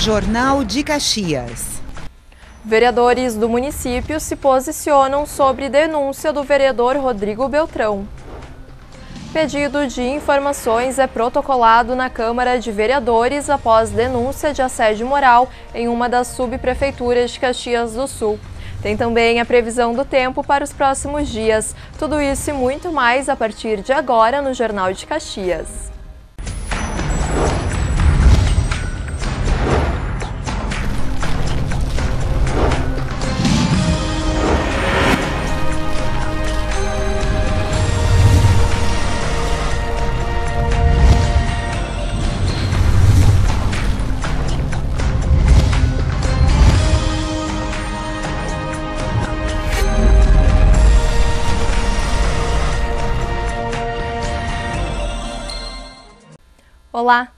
Jornal de Caxias. Vereadores do município se posicionam sobre denúncia do vereador Rodrigo Beltrão. Pedido de informações é protocolado na Câmara de Vereadores após denúncia de assédio moral em uma das subprefeituras de Caxias do Sul. Tem também a previsão do tempo para os próximos dias. Tudo isso e muito mais a partir de agora no Jornal de Caxias. Olá!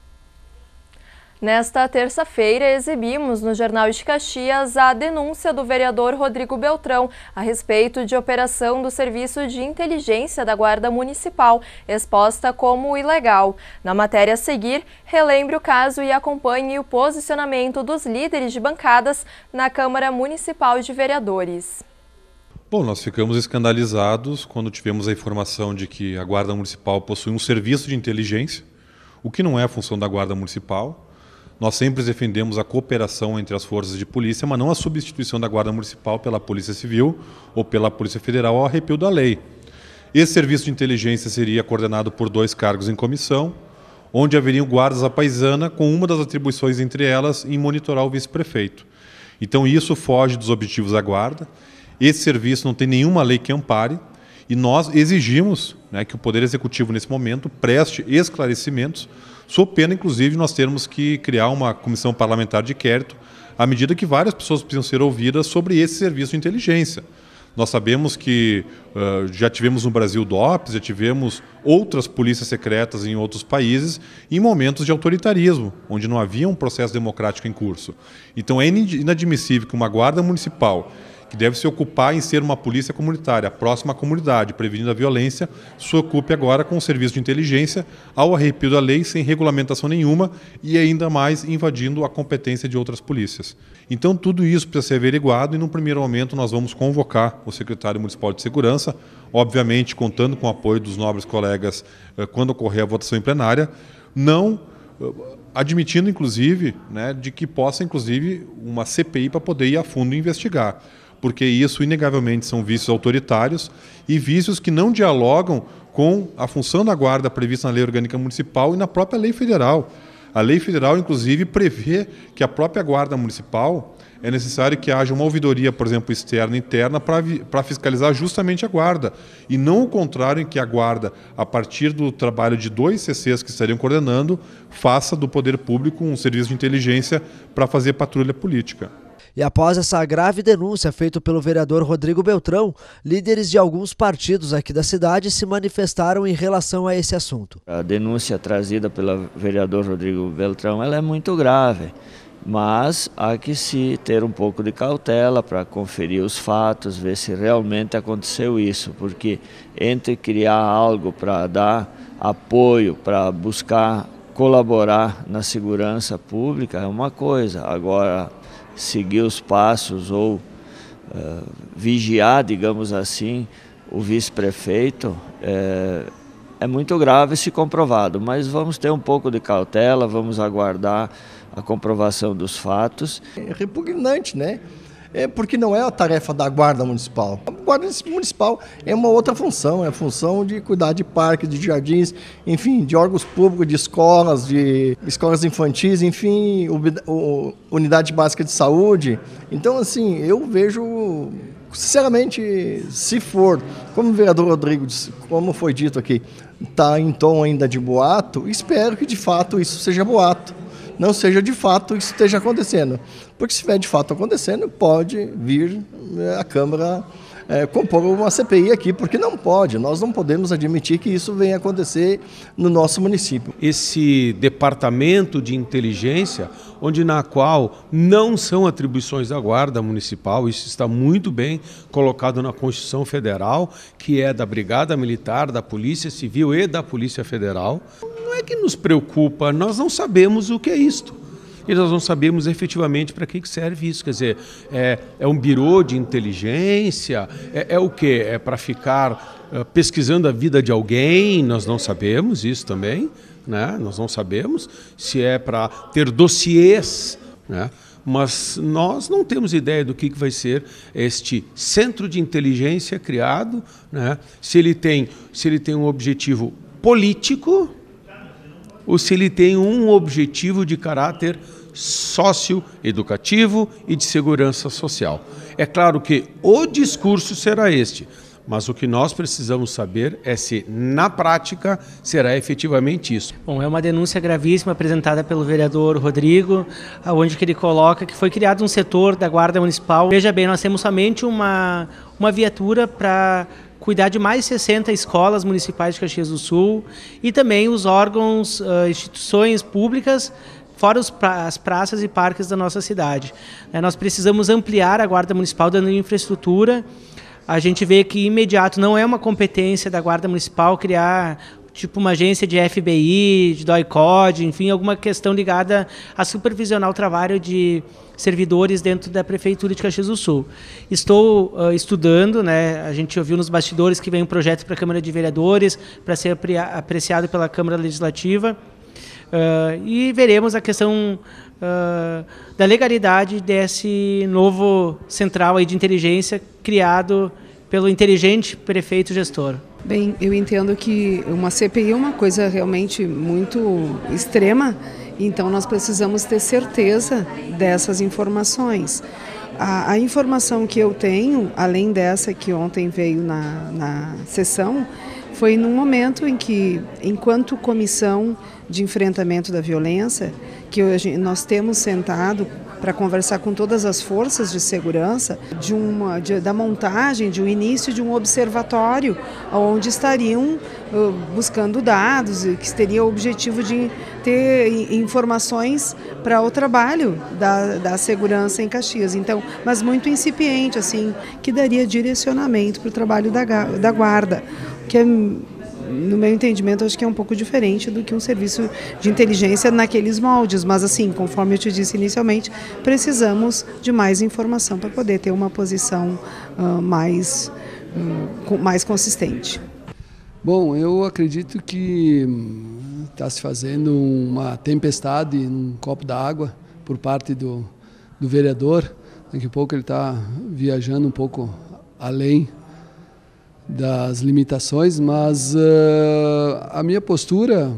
Nesta terça-feira, exibimos no Jornal de Caxias a denúncia do vereador Rodrigo Beltrão a respeito de operação do Serviço de Inteligência da Guarda Municipal, exposta como ilegal. Na matéria a seguir, relembre o caso e acompanhe o posicionamento dos líderes de bancadas na Câmara Municipal de Vereadores. Bom, nós ficamos escandalizados quando tivemos a informação de que a Guarda Municipal possui um serviço de inteligência, o que não é a função da Guarda Municipal. Nós sempre defendemos a cooperação entre as forças de polícia, mas não a substituição da Guarda Municipal pela Polícia Civil ou pela Polícia Federal ao arrepio da lei. Esse serviço de inteligência seria coordenado por 2 cargos em comissão, onde haveriam guardas à paisana, com uma das atribuições entre elas em monitorar o vice-prefeito. Então isso foge dos objetivos da Guarda. Esse serviço não tem nenhuma lei que ampare, e nós exigimos, que o Poder Executivo, nesse momento, preste esclarecimentos, sob pena, inclusive, nós termos que criar uma comissão parlamentar de inquérito, à medida que várias pessoas precisam ser ouvidas sobre esse serviço de inteligência. Nós sabemos que já tivemos no Brasil DOPS, já tivemos outras polícias secretas em outros países, em momentos de autoritarismo, onde não havia um processo democrático em curso. Então é inadmissível que uma guarda municipal, que deve se ocupar em ser uma polícia comunitária, próxima à comunidade, prevenindo a violência, se ocupe agora com o serviço de inteligência ao arrepio da lei, sem regulamentação nenhuma e ainda mais invadindo a competência de outras polícias. Então tudo isso precisa ser averiguado e, num primeiro momento, nós vamos convocar o secretário municipal de segurança, obviamente contando com o apoio dos nobres colegas quando ocorrer a votação em plenária, não admitindo, inclusive, de que possa, inclusive, uma CPI para poder ir a fundo investigar, porque isso, inegavelmente, são vícios autoritários e vícios que não dialogam com a função da Guarda prevista na Lei Orgânica Municipal e na própria Lei Federal. A Lei Federal, inclusive, prevê que a própria Guarda Municipal é necessário que haja uma ouvidoria, por exemplo, externa e interna, para fiscalizar justamente a Guarda, e não o contrário, em que a Guarda, a partir do trabalho de 2 CCs que estariam coordenando, faça do poder público um serviço de inteligência para fazer patrulha política. E após essa grave denúncia feita pelo vereador Rodrigo Beltrão, líderes de alguns partidos aqui da cidade se manifestaram em relação a esse assunto. A denúncia trazida pelo vereador Rodrigo Beltrão ela é muito grave, mas há que se ter um pouco de cautela para conferir os fatos, ver se realmente aconteceu isso, porque entre criar algo para dar apoio, para buscar colaborar na segurança pública é uma coisa, agora seguir os passos ou vigiar, digamos assim, o vice-prefeito é muito grave se comprovado, mas vamos ter um pouco de cautela, vamos aguardar a comprovação dos fatos. É repugnante, porque não é a tarefa da Guarda Municipal. A Guarda Municipal é uma outra função, é a função de cuidar de parques, de jardins, enfim, de órgãos públicos, de escolas infantis, enfim, unidade básica de saúde. Então, assim, eu vejo, sinceramente, se for, como o vereador Rodrigo disse, como foi dito aqui, está em tom ainda de boato, espero que de fato isso seja boato. Não seja de fato isso esteja acontecendo. Porque se estiver de fato acontecendo, pode vir a Câmara compor uma CPI aqui, porque não pode, nós não podemos admitir que isso venha acontecer no nosso município. Esse departamento de inteligência, na qual não são atribuições da Guarda Municipal, isso está muito bem colocado na Constituição Federal, que é da Brigada Militar, da Polícia Civil e da Polícia Federal. Não é que nos preocupa, nós não sabemos o que é isto. e nós não sabemos efetivamente para que serve isso. Quer dizer, é um birô de inteligência? É o quê? É para ficar pesquisando a vida de alguém? Nós não sabemos isso também, né? Nós não sabemos se é para ter dossiês, né? Mas nós não temos ideia do que vai ser este centro de inteligência criado, né? Se ele tem um objetivo político ou se ele tem um objetivo de caráter socioeducativo e de segurança social. É claro que o discurso será este, mas o que nós precisamos saber é se, na prática, será efetivamente isso. Bom, é uma denúncia gravíssima apresentada pelo vereador Rodrigo, onde ele coloca que foi criado um setor da Guarda Municipal. Veja bem, nós temos somente uma viatura para cuidar de mais de 60 escolas municipais de Caxias do Sul e também os órgãos, instituições públicas, fora as praças e parques da nossa cidade. Nós precisamos ampliar a Guarda Municipal dando infraestrutura. A gente vê que imediato não é uma competência da Guarda Municipal criar tipo uma agência de FBI, de DOI-CODE, enfim, alguma questão ligada a supervisionar o trabalho de servidores dentro da Prefeitura de Caxias do Sul. Estou estudando, né? A gente ouviu nos bastidores que vem um projeto para a Câmara de Vereadores, para ser apreciado pela Câmara Legislativa, e veremos a questão da legalidade desse novo central aí de inteligência criado pelo inteligente prefeito gestor. Bem, eu entendo que uma CPI é uma coisa realmente muito extrema, então nós precisamos ter certeza dessas informações. A informação que eu tenho, além dessa que ontem veio na sessão, foi num momento em que, enquanto comissão de enfrentamento da violência, que hoje nós temos sentado para conversar com todas as forças de segurança da montagem, de um início de um observatório, onde estariam buscando dados e que teria o objetivo de ter informações para o trabalho da segurança em Caxias. Então, mas muito incipiente, assim, que daria direcionamento para o trabalho da guarda, que é, no meu entendimento, acho que é um pouco diferente do que um serviço de inteligência naqueles moldes, mas assim, conforme eu te disse inicialmente, precisamos de mais informação para poder ter uma posição mais consistente. Bom, eu acredito que está se fazendo uma tempestade num copo d'água por parte do vereador. Daqui a pouco ele está viajando um pouco além das limitações, mas a minha postura,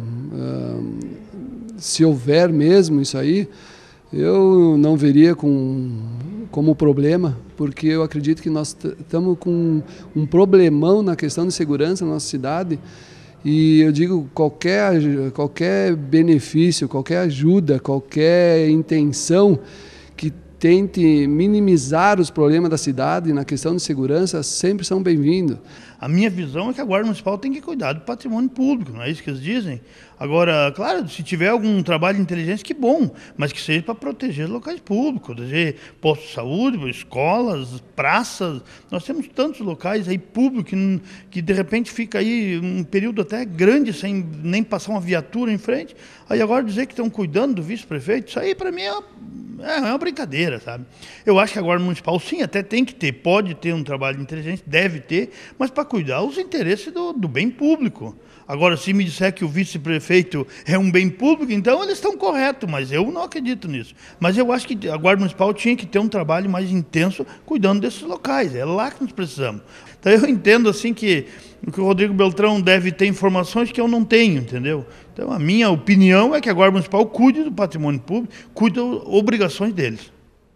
se houver mesmo isso aí, eu não veria como problema, porque eu acredito que nós estamos com um problemão na questão de segurança na nossa cidade, e eu digo, qualquer benefício, qualquer ajuda, qualquer intenção que tente minimizar os problemas da cidade na questão de segurança sempre são bem-vindos. A minha visão é que a Guarda Municipal tem que cuidar do patrimônio público, não é isso que eles dizem? Agora, claro, se tiver algum trabalho de inteligência, que bom, mas que seja para proteger locais públicos, proteger postos de saúde, escolas, praças. Nós temos tantos locais aí públicos que de repente fica aí um período até grande sem nem passar uma viatura em frente. Aí agora dizer que estão cuidando do vice-prefeito, isso aí para mim é uma brincadeira, sabe? Eu acho que a Guarda Municipal, sim, até tem que ter, pode ter um trabalho de inteligência, deve ter, mas para cuidar os interesses do bem público. Agora, se me disser que o vice-prefeito é um bem público, então eles estão corretos, mas eu não acredito nisso. Mas eu acho que a Guarda Municipal tinha que ter um trabalho mais intenso cuidando desses locais, é lá que nós precisamos. Então eu entendo assim que o Rodrigo Beltrão deve ter informações que eu não tenho, entendeu? Então a minha opinião é que a Guarda Municipal cuide do patrimônio público, cuide das obrigações deles.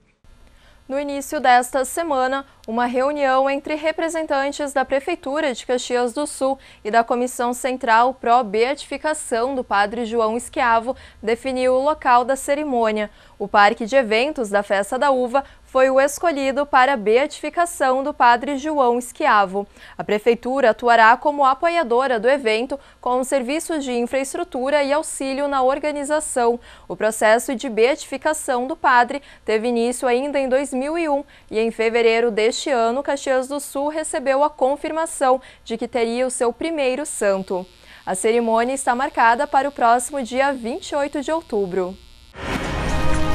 No início desta semana, uma reunião entre representantes da Prefeitura de Caxias do Sul e da Comissão Central Pró-Beatificação do Padre João Schiavo definiu o local da cerimônia. O Parque de Eventos da Festa da Uva foi o escolhido para a beatificação do Padre João Schiavo. A Prefeitura atuará como apoiadora do evento, com serviços de infraestrutura e auxílio na organização. O processo de beatificação do padre teve início ainda em 2001 e em fevereiro deste ano, Caxias do Sul recebeu a confirmação de que teria o seu primeiro santo. A cerimônia está marcada para o próximo dia 28 de outubro.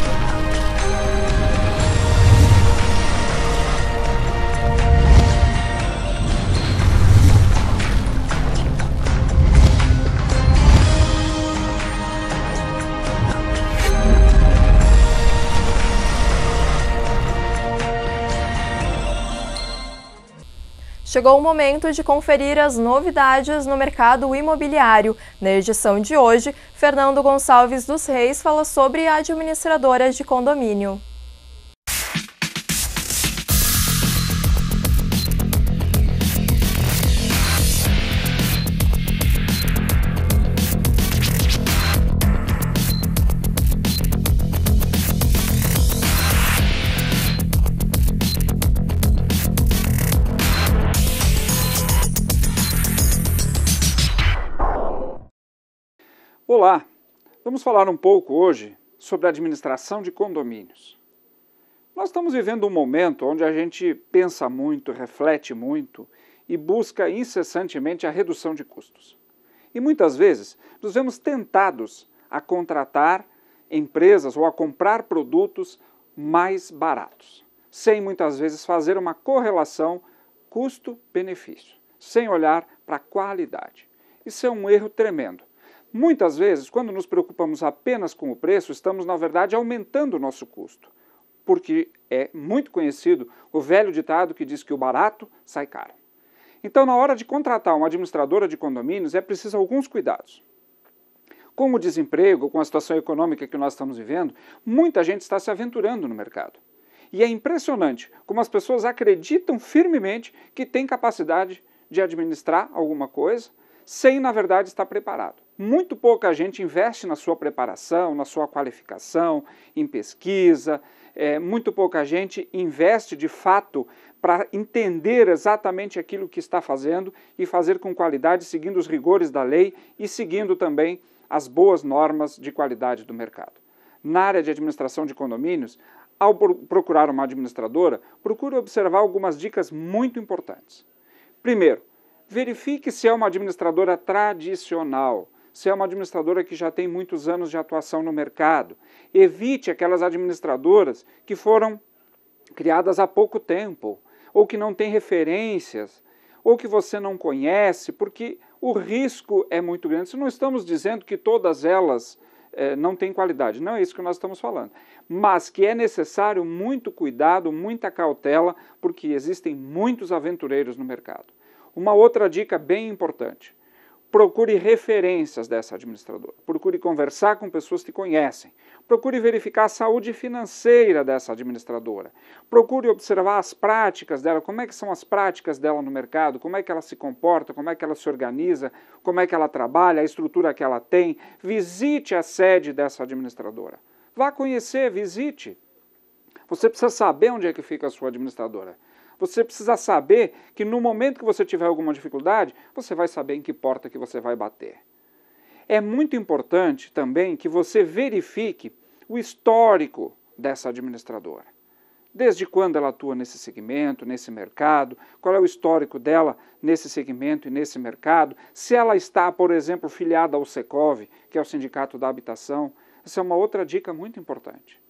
Chegou o momento de conferir as novidades no mercado imobiliário. Na edição de hoje, Fernando Gonçalves dos Reis fala sobre a administradora de condomínio. Olá, vamos falar um pouco hoje sobre a administração de condomínios. Nós estamos vivendo um momento onde a gente pensa muito, reflete muito e busca incessantemente a redução de custos. E muitas vezes nos vemos tentados a contratar empresas ou a comprar produtos mais baratos, sem muitas vezes fazer uma correlação custo-benefício, sem olhar para a qualidade. Isso é um erro tremendo. Muitas vezes, quando nos preocupamos apenas com o preço, estamos, na verdade, aumentando o nosso custo. Porque é muito conhecido o velho ditado que diz que o barato sai caro. Então, na hora de contratar uma administradora de condomínios, é preciso alguns cuidados. Com o desemprego, com a situação econômica que nós estamos vivendo, muita gente está se aventurando no mercado. E é impressionante como as pessoas acreditam firmemente que tem capacidade de administrar alguma coisa, sem, na verdade, estar preparado. Muito pouca gente investe na sua preparação, na sua qualificação, em pesquisa, muito pouca gente investe, de fato, para entender exatamente aquilo que está fazendo e fazer com qualidade, seguindo os rigores da lei e seguindo também as boas normas de qualidade do mercado. Na área de administração de condomínios, ao procurar uma administradora, procure observar algumas dicas muito importantes. Primeiro, verifique se é uma administradora tradicional, se é uma administradora que já tem muitos anos de atuação no mercado. Evite aquelas administradoras que foram criadas há pouco tempo, ou que não têm referências, ou que você não conhece, porque o risco é muito grande. Se não estamos dizendo que todas elas não têm qualidade, não é isso que nós estamos falando, mas que é necessário muito cuidado, muita cautela, porque existem muitos aventureiros no mercado. Uma outra dica bem importante: procure referências dessa administradora, procure conversar com pessoas que conhecem, procure verificar a saúde financeira dessa administradora, procure observar as práticas dela, como é que são as práticas dela no mercado, como é que ela se comporta, como é que ela se organiza, como é que ela trabalha, a estrutura que ela tem. Visite a sede dessa administradora, vá conhecer, visite. Você precisa saber onde é que fica a sua administradora. Você precisa saber que no momento que você tiver alguma dificuldade, você vai saber em que porta que você vai bater. É muito importante também que você verifique o histórico dessa administradora. Desde quando ela atua nesse segmento, nesse mercado, qual é o histórico dela nesse segmento e nesse mercado, se ela está, por exemplo, filiada ao Secov, que é o Sindicato da Habitação. Essa é uma outra dica muito importante.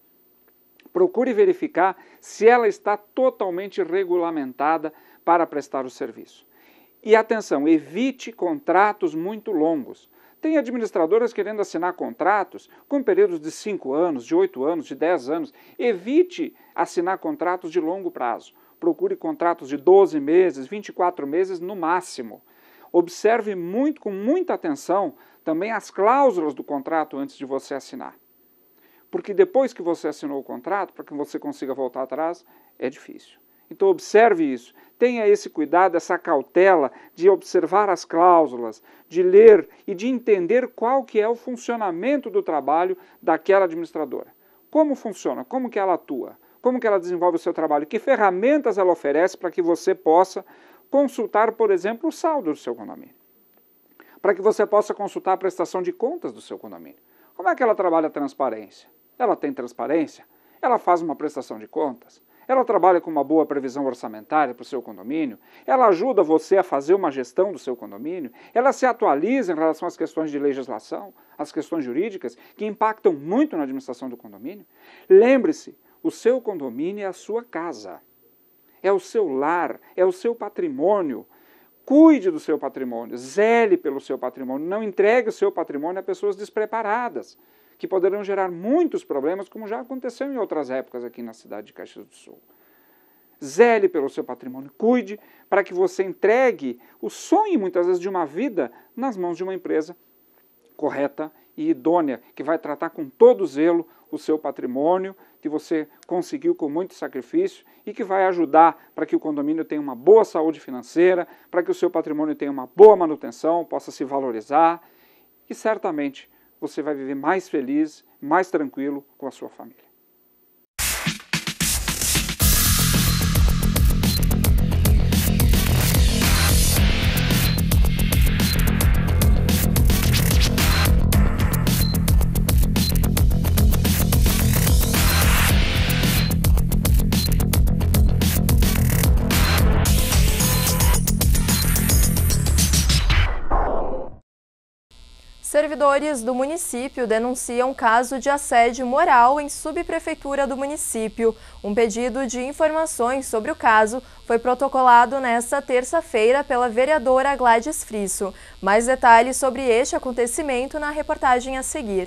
Procure verificar se ela está totalmente regulamentada para prestar o serviço. E atenção, evite contratos muito longos. Tem administradoras querendo assinar contratos com períodos de 5 anos, de 8 anos, de 10 anos. Evite assinar contratos de longo prazo. Procure contratos de 12 meses, 24 meses no máximo. Observe com muita atenção também as cláusulas do contrato antes de você assinar. Porque depois que você assinou o contrato, para que você consiga voltar atrás, é difícil. Então observe isso, tenha esse cuidado, essa cautela de observar as cláusulas, de ler e de entender qual que é o funcionamento do trabalho daquela administradora. Como funciona, como que ela atua, como que ela desenvolve o seu trabalho, que ferramentas ela oferece para que você possa consultar, por exemplo, o saldo do seu condomínio. Para que você possa consultar a prestação de contas do seu condomínio. Como é que ela trabalha a transparência? Ela tem transparência? Ela faz uma prestação de contas? Ela trabalha com uma boa previsão orçamentária para o seu condomínio? Ela ajuda você a fazer uma gestão do seu condomínio? Ela se atualiza em relação às questões de legislação, às questões jurídicas, que impactam muito na administração do condomínio? Lembre-se, o seu condomínio é a sua casa, é o seu lar, é o seu patrimônio. Cuide do seu patrimônio, zele pelo seu patrimônio, não entregue o seu patrimônio a pessoas despreparadas, que poderão gerar muitos problemas, como já aconteceu em outras épocas aqui na cidade de Caxias do Sul. zele pelo seu patrimônio, cuide para que você entregue o sonho, muitas vezes, de uma vida nas mãos de uma empresa correta e idônea, que vai tratar com todo zelo o seu patrimônio, que você conseguiu com muito sacrifício e que vai ajudar para que o condomínio tenha uma boa saúde financeira, para que o seu patrimônio tenha uma boa manutenção, possa se valorizar e certamente você vai viver mais feliz, mais tranquilo com a sua família. Servidores do município denunciam caso de assédio moral em subprefeitura do município. Um pedido de informações sobre o caso foi protocolado nesta terça-feira pela vereadora Gladys Frisso. Mais detalhes sobre este acontecimento na reportagem a seguir.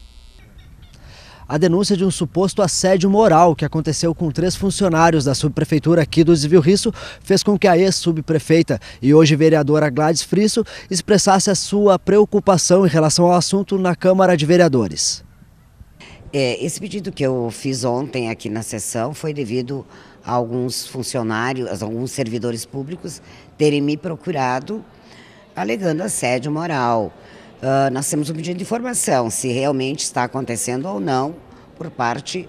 A denúncia de um suposto assédio moral que aconteceu com 3 funcionários da subprefeitura aqui do Desvio Risso fez com que a ex-subprefeita e hoje vereadora Gladys Frisso expressasse a sua preocupação em relação ao assunto na Câmara de Vereadores. Esse pedido que eu fiz ontem aqui na sessão foi devido a alguns funcionários, a alguns servidores públicos terem me procurado alegando assédio moral. Nós temos um pedido de informação se realmente está acontecendo ou não por parte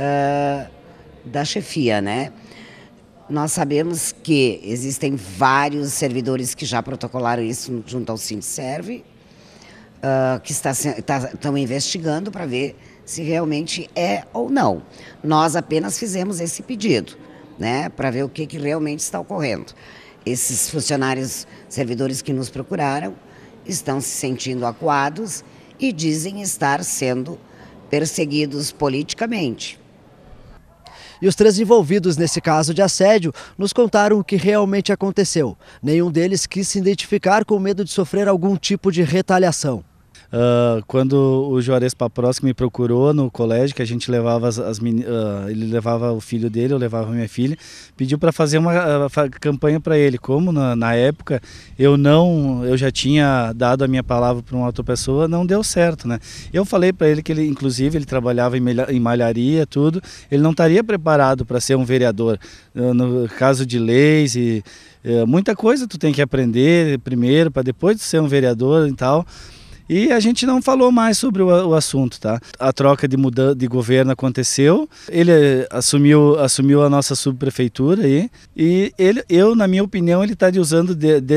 da chefia, né? Nós sabemos que existem vários servidores que já protocolaram isso junto ao Sindserv, que estão investigando para ver se realmente é ou não. Nós apenas fizemos esse pedido, né, para ver o que realmente está ocorrendo. Esses funcionários, servidores que nos procuraram, estão se sentindo acuados e dizem estar sendo perseguidos politicamente. E os 3 envolvidos nesse caso de assédio nos contaram o que realmente aconteceu. Nenhum deles quis se identificar com medo de sofrer algum tipo de retaliação. Quando o Juarez Paproski me procurou no colégio, que a gente levava ele levava o filho dele, eu levava a minha filha, pediu para fazer uma campanha para ele. Como na época eu já tinha dado a minha palavra para uma outra pessoa, não deu certo, né? Eu falei para ele que ele, inclusive, ele trabalhava em malharia, tudo, ele não estaria preparado para ser um vereador. No caso de leis e muita coisa tu tem que aprender primeiro para depois de ser um vereador e tal. E a gente não falou mais sobre o assunto, tá? A troca de governo aconteceu, ele assumiu a nossa subprefeitura aí, e na minha opinião, ele está usando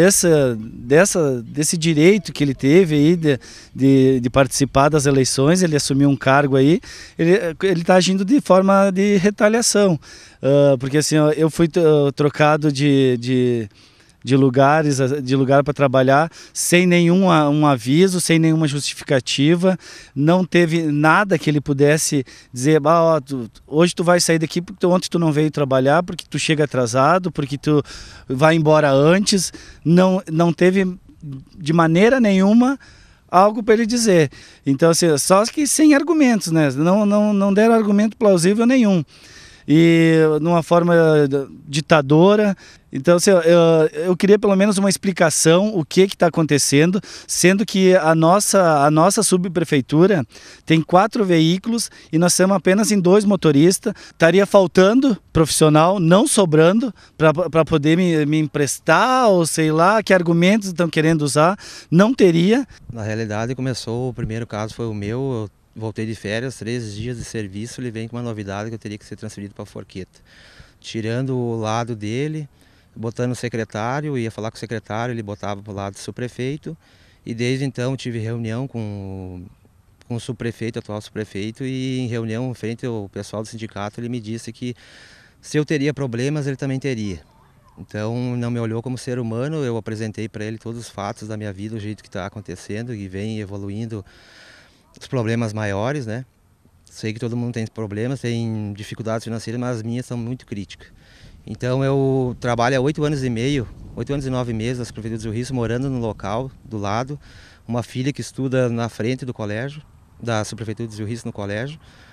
desse direito que ele teve aí de participar das eleições, ele assumiu um cargo aí, ele está agindo de forma de retaliação, porque assim, eu fui trocado de lugar para trabalhar sem nenhum aviso, sem nenhuma justificativa, não teve nada que ele pudesse dizer, hoje tu vai sair daqui porque ontem tu não veio trabalhar, porque tu chega atrasado, porque tu vai embora antes, não teve de maneira nenhuma algo para ele dizer. Então, assim, só que sem argumentos, né? Não deram argumento plausível nenhum. E numa forma ditadora. Então, assim, eu queria pelo menos uma explicação o que está acontecendo, sendo que a nossa subprefeitura tem 4 veículos e nós estamos apenas em 2 motoristas. Estaria faltando profissional, não sobrando, para poder me emprestar, ou sei lá, que argumentos estão querendo usar, não teria. Na realidade, o primeiro caso foi o meu. Eu voltei de férias, 13 dias de serviço, ele vem com uma novidade que eu teria que ser transferido para a Forqueta. Tirando o lado dele, botando o secretário, ia falar com o secretário, ele botava para o lado do subprefeito, e desde então tive reunião com o subprefeito, atual subprefeito, e em reunião frente ao pessoal do sindicato, ele me disse que se eu teria problemas, ele também teria. Então não me olhou como ser humano, eu apresentei para ele todos os fatos da minha vida, o jeito que está acontecendo, e vem evoluindo os problemas maiores, né? Sei que todo mundo tem problemas, tem dificuldades financeiras, mas as minhas são muito críticas. Então eu trabalho há 8 anos e meio, 8 anos e 9 meses nas prefeituras do Rio, morando no local, do lado. Uma filha que estuda na frente do colégio, da subprefeitura do Rio no colégio.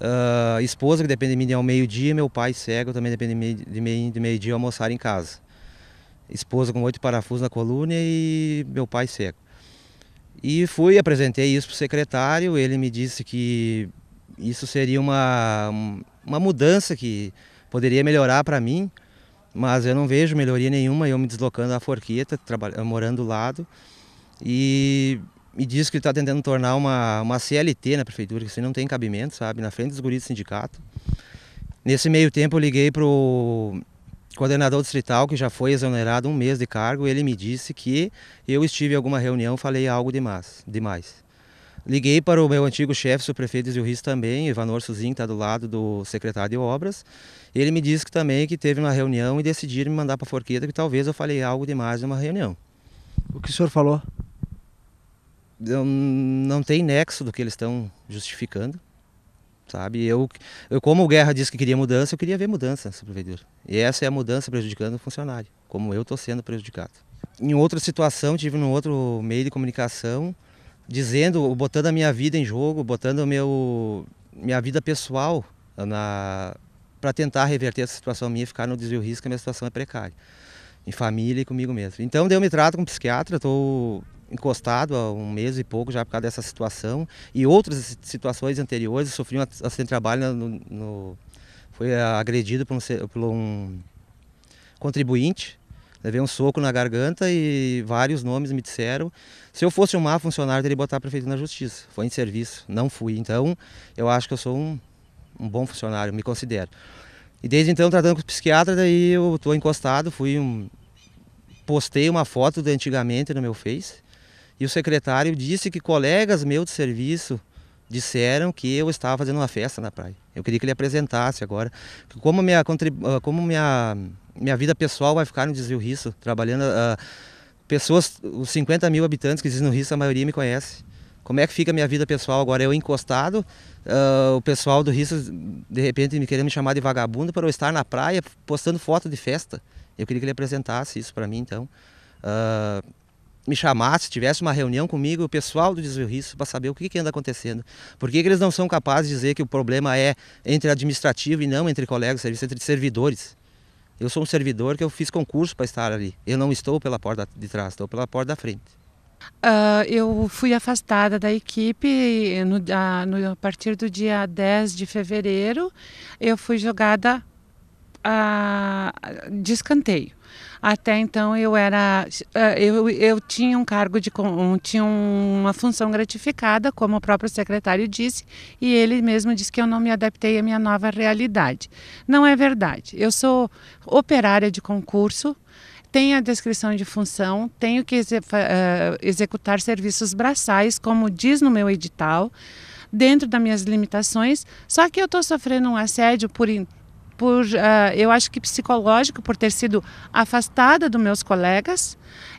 esposa que depende de mim ao meio-dia, meu pai cego também depende de mim de meio-dia almoçar em casa. Esposa com 8 parafusos na coluna e meu pai cego. E apresentei isso para o secretário, ele me disse que isso seria uma mudança que poderia melhorar para mim, mas eu não vejo melhoria nenhuma, eu me deslocando à Forqueta, morando do lado, e me disse que ele está tentando tornar uma CLT na prefeitura, que assim não tem cabimento, sabe, na frente dos guris do sindicato. Nesse meio tempo eu liguei para o coordenador distrital, que já foi exonerado 1 mês de cargo, ele me disse que eu estive em alguma reunião, falei algo demais. Liguei para o meu antigo chefe, o prefeito de Rio Riso também, Ivanor Suzin, que está do lado do secretário de obras. Ele me disse que teve uma reunião e decidiram me mandar para a Forqueta, que talvez eu falei algo demais numa reunião. O que o senhor falou? Não tem nexo do que eles estão justificando, sabe? Eu como o Guerra disse que queria mudança, eu queria ver mudança nessa prefeitura. E essa é a mudança prejudicando o funcionário, como eu estou sendo prejudicado. Em outra situação, tive num outro meio de comunicação, botando a minha vida em jogo, botando minha vida pessoal para tentar reverter essa situação minha e ficar no desvio risco, que a minha situação é precária, em família e comigo mesmo. Então eu me trato com um psiquiatra, estou encostado há 1 mês e pouco já por causa dessa situação e outras situações anteriores. Eu sofri um acidente de trabalho, fui agredido por um contribuinte, levei um soco na garganta e vários nomes me disseram. Se eu fosse um má funcionário, teria que botar a prefeitura na justiça. Foi em serviço, não fui. Então eu acho que eu sou um bom funcionário, me considero. E desde então, tratando com o psiquiatra, daí eu estou encostado, postei uma foto de antigamente no meu Face. E o secretário disse que colegas meus de serviço disseram que eu estava fazendo uma festa na praia. Eu queria que ele apresentasse agora. Como minha vida pessoal vai ficar no desvio Riso, trabalhando... pessoas, os 50 mil habitantes que existem no Riso, a maioria me conhece. Como é que fica a minha vida pessoal agora? Eu encostado, o pessoal do Riso, de repente, me querendo me chamar de vagabundo para eu estar na praia postando foto de festa. Eu queria que ele apresentasse isso para mim, então. Me chamasse, tivesse uma reunião comigo, o pessoal do desvio Riso, para saber o que anda acontecendo. Por que eles não são capazes de dizer que o problema é entre administrativo e não entre colegas de serviço, entre servidores? Eu sou um servidor que eu fiz concurso para estar ali. Eu não estou pela porta de trás, estou pela porta da frente. Eu fui afastada da equipe a partir do dia 10 de fevereiro. Eu fui jogada de escanteio. Até então eu tinha um cargo tinha uma função gratificada, como o próprio secretário disse, e ele mesmo disse que eu não me adaptei à minha nova realidade. Não é verdade. Eu sou operária de concurso, tenho a descrição de função, tenho que executar serviços braçais, como diz no meu edital, dentro das minhas limitações, só que eu estou sofrendo um assédio eu acho que psicológico, por ter sido afastada dos meus colegas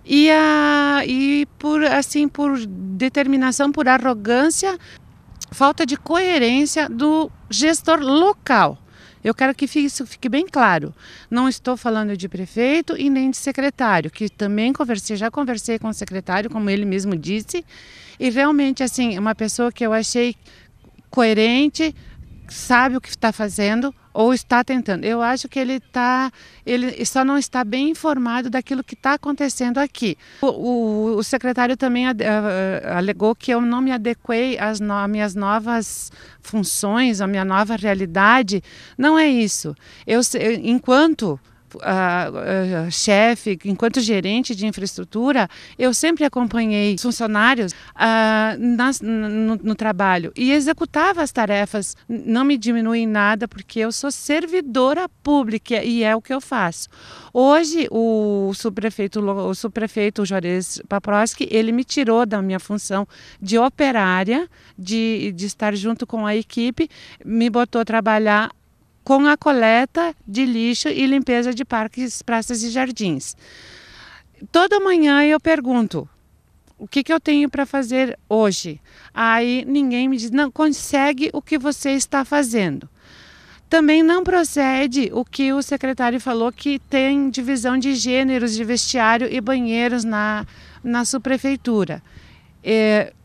e por determinação, por arrogância, falta de coerência do gestor local. Eu quero que isso fique bem claro. Não estou falando de prefeito e nem de secretário, que também já conversei com o secretário, como ele mesmo disse, e realmente assim, uma pessoa que eu achei coerente, sabe o que está fazendo ou está tentando. Eu acho que ele só não está bem informado daquilo que está acontecendo aqui. O secretário também alegou que eu não me adequei às minhas novas funções, à minha nova realidade. Não é isso. Enquanto chefe, enquanto gerente de infraestrutura, eu sempre acompanhei funcionários no trabalho e executava as tarefas. Não me diminui em nada, porque eu sou servidora pública e é o que eu faço. Hoje, o subprefeito Juarez Paproski, ele me tirou da minha função de operária, de estar junto com a equipe, me botou a trabalhar com a coleta de lixo e limpeza de parques, praças e jardins. Toda manhã eu pergunto, o que eu tenho para fazer hoje? Aí ninguém me diz, não, consegue o que você está fazendo. Também não procede o que o secretário falou, que tem divisão de gêneros de vestiário e banheiros na subprefeitura.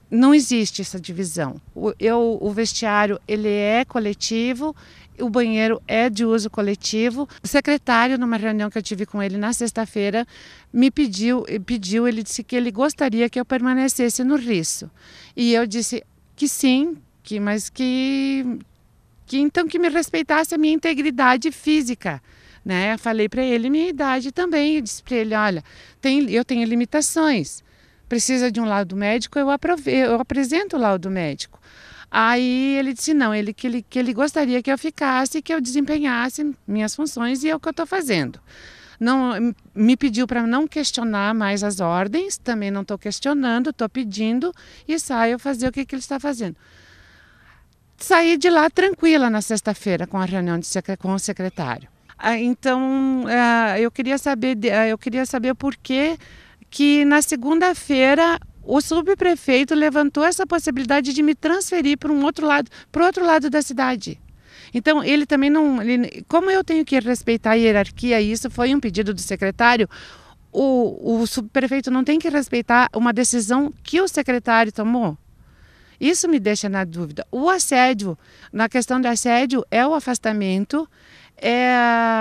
não existe essa divisão. O vestiário ele é coletivo, o banheiro é de uso coletivo. O secretário, numa reunião que eu tive com ele na sexta-feira, me pediu, ele disse que ele gostaria que eu permanecesse no Risso. E eu disse que sim, mas que então que me respeitasse a minha integridade física. Né? Eu falei para ele minha idade também. Eu disse para ele, olha, eu tenho limitações. Precisa de um laudo médico, eu apresento o laudo médico. Aí ele disse não, que ele gostaria que eu ficasse, que eu desempenhasse minhas funções e é o que eu estou fazendo. Não, me pediu para não questionar mais as ordens, também não estou questionando, estou pedindo e saio fazer o que ele está fazendo. Saí de lá tranquila na sexta-feira com a reunião com o secretário. Então eu queria saber por que na segunda-feira o subprefeito levantou essa possibilidade de me transferir para o outro lado da cidade. Então ele também não, como eu tenho que respeitar a hierarquia, isso foi um pedido do secretário, o subprefeito não tem que respeitar uma decisão que o secretário tomou? Isso me deixa na dúvida. O assédio, na questão do assédio, é o afastamento, é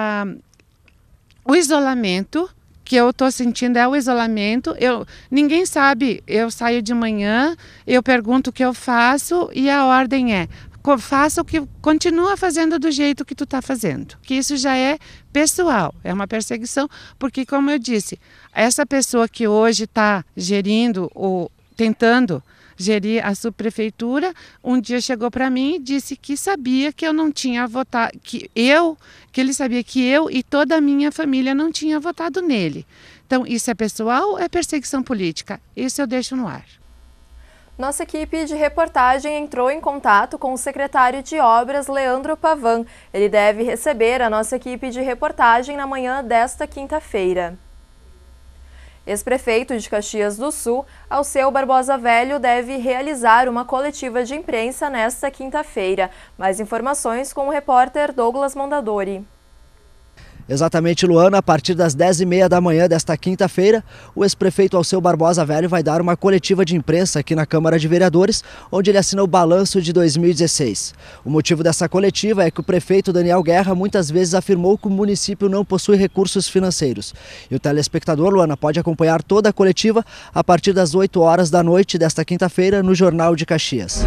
o isolamento, que eu estou sentindo é o isolamento. Ninguém sabe, eu saio de manhã, eu pergunto o que eu faço e a ordem é, faça o que continua fazendo do jeito que tu está fazendo. Que isso já é pessoal, é uma perseguição, porque como eu disse, essa pessoa que hoje está gerindo ou tentando gerir a subprefeitura, um dia chegou para mim e disse que sabia que eu não tinha votado, que ele sabia que eu e toda a minha família não tinha votado nele. Então, isso é pessoal ou é perseguição política? Isso eu deixo no ar. Nossa equipe de reportagem entrou em contato com o secretário de Obras, Leandro Pavan. Ele deve receber a nossa equipe de reportagem na manhã desta quinta-feira. Ex-prefeito de Caxias do Sul, Alceu Barbosa Velho, deve realizar uma coletiva de imprensa nesta quinta-feira. Mais informações com o repórter Douglas Mondadori. Exatamente, Luana, a partir das 10h30 da manhã desta quinta-feira, o ex-prefeito Alceu Barbosa Velho vai dar uma coletiva de imprensa aqui na Câmara de Vereadores, onde ele assina o balanço de 2016. O motivo dessa coletiva é que o prefeito Daniel Guerra muitas vezes afirmou que o município não possui recursos financeiros. E o telespectador, Luana, pode acompanhar toda a coletiva a partir das 8 horas da noite desta quinta-feira no Jornal de Caxias.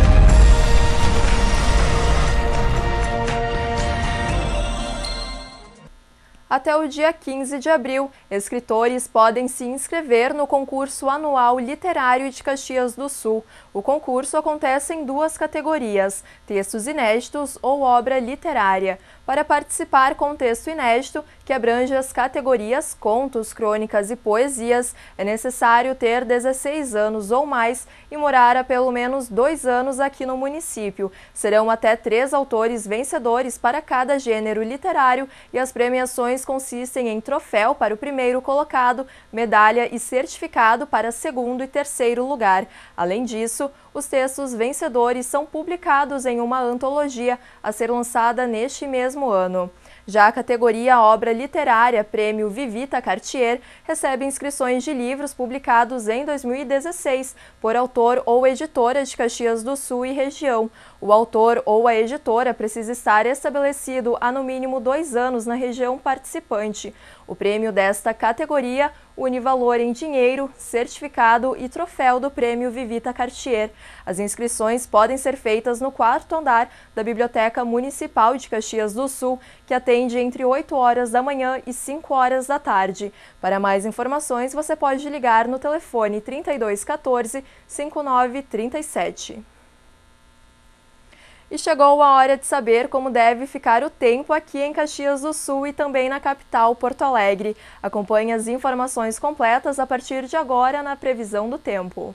Até o dia 15 de abril, escritores podem se inscrever no concurso anual literário de Caxias do Sul. O concurso acontece em duas categorias, textos inéditos ou obra literária. Para participar com texto inédito, que abrange as categorias contos, crônicas e poesias, é necessário ter 16 anos ou mais e morar há pelo menos 2 anos aqui no município. Serão até 3 autores vencedores para cada gênero literário e as premiações consistem em troféu para o primeiro colocado, medalha e certificado para segundo e terceiro lugar. Além disso, os textos vencedores são publicados em uma antologia a ser lançada neste mesmo ano. Já a categoria Obra Literária Prêmio Vivita Cartier recebe inscrições de livros publicados em 2016 por autor ou editora de Caxias do Sul e região. O autor ou a editora precisa estar estabelecido há no mínimo 2 anos na região participante. O prêmio desta categoria une valor em dinheiro, certificado e troféu do Prêmio Vivita Cartier. As inscrições podem ser feitas no 4º andar da Biblioteca Municipal de Caxias do Sul, que atende entre 8 horas da manhã e 5 horas da tarde. Para mais informações, você pode ligar no telefone 3214-5937. E chegou a hora de saber como deve ficar o tempo aqui em Caxias do Sul e também na capital, Porto Alegre. Acompanhe as informações completas a partir de agora na previsão do tempo.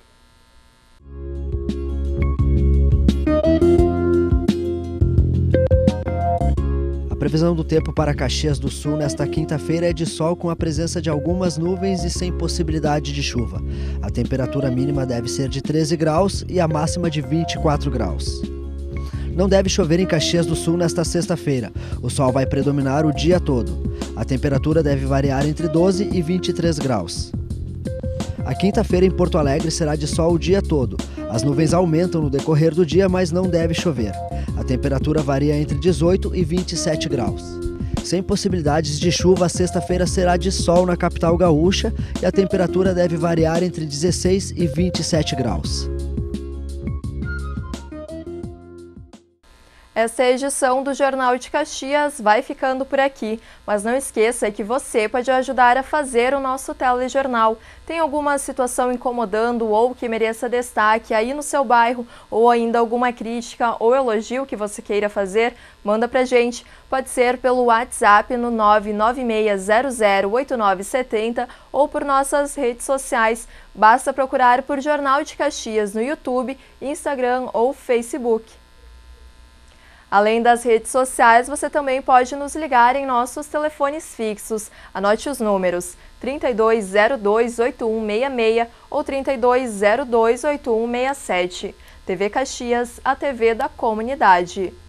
A previsão do tempo para Caxias do Sul nesta quinta-feira é de sol com a presença de algumas nuvens e sem possibilidade de chuva. A temperatura mínima deve ser de 13 graus e a máxima de 24 graus. Não deve chover em Caxias do Sul nesta sexta-feira. O sol vai predominar o dia todo. A temperatura deve variar entre 12 e 23 graus. A quinta-feira em Porto Alegre será de sol o dia todo. As nuvens aumentam no decorrer do dia, mas não deve chover. A temperatura varia entre 18 e 27 graus. Sem possibilidades de chuva, a sexta-feira será de sol na capital gaúcha e a temperatura deve variar entre 16 e 27 graus. Esta edição do Jornal de Caxias vai ficando por aqui, mas não esqueça que você pode ajudar a fazer o nosso telejornal. Tem alguma situação incomodando ou que mereça destaque aí no seu bairro, ou ainda alguma crítica ou elogio que você queira fazer? Manda pra gente. Pode ser pelo WhatsApp no 996008970 ou por nossas redes sociais. Basta procurar por Jornal de Caxias no YouTube, Instagram ou Facebook. Além das redes sociais, você também pode nos ligar em nossos telefones fixos. Anote os números 32028166 ou 32028167. TV Caxias, a TV da comunidade.